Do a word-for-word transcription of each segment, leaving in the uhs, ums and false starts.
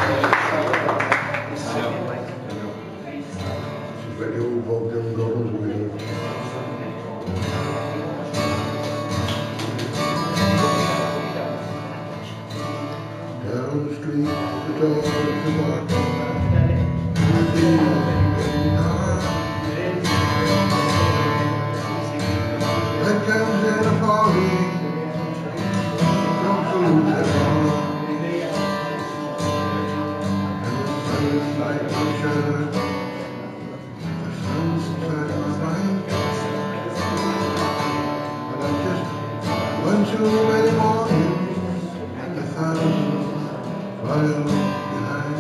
Very old Bob Dylan goes with down the street, the dog, the mark, the day, and night. That comes in a party, from food and all. And the sunlight will shine. One too many mornings and a thousand miles behind.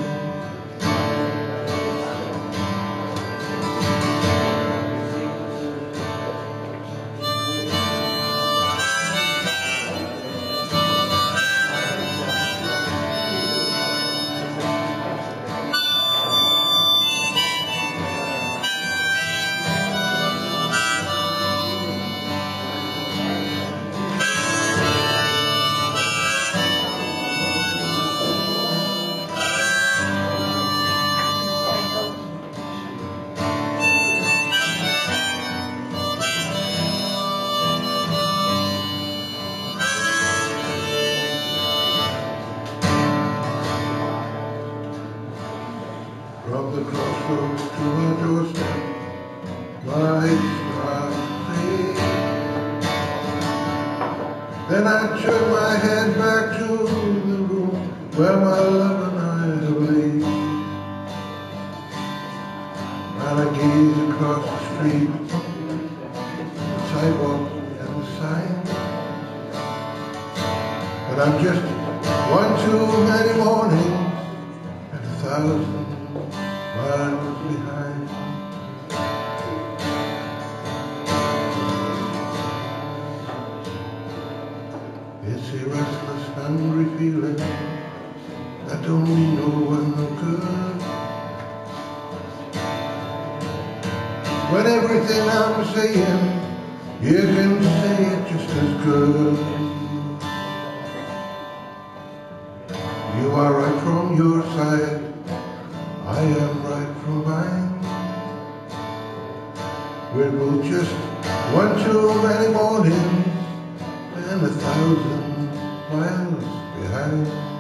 From the crossroads to my doorstep, lights are fade. Then I turn my head back to the room where my love and I have laid. And I gaze across the street, the sidewalk and the sign. And I'm just one too many mornings and a thousand miles behind. It's a restless, hungry feeling that don't mean no one no good. When everything I'm saying, you can say it just as good. You are right from your side, I am right from mine. We're both just one too many mornings and a thousand miles behind.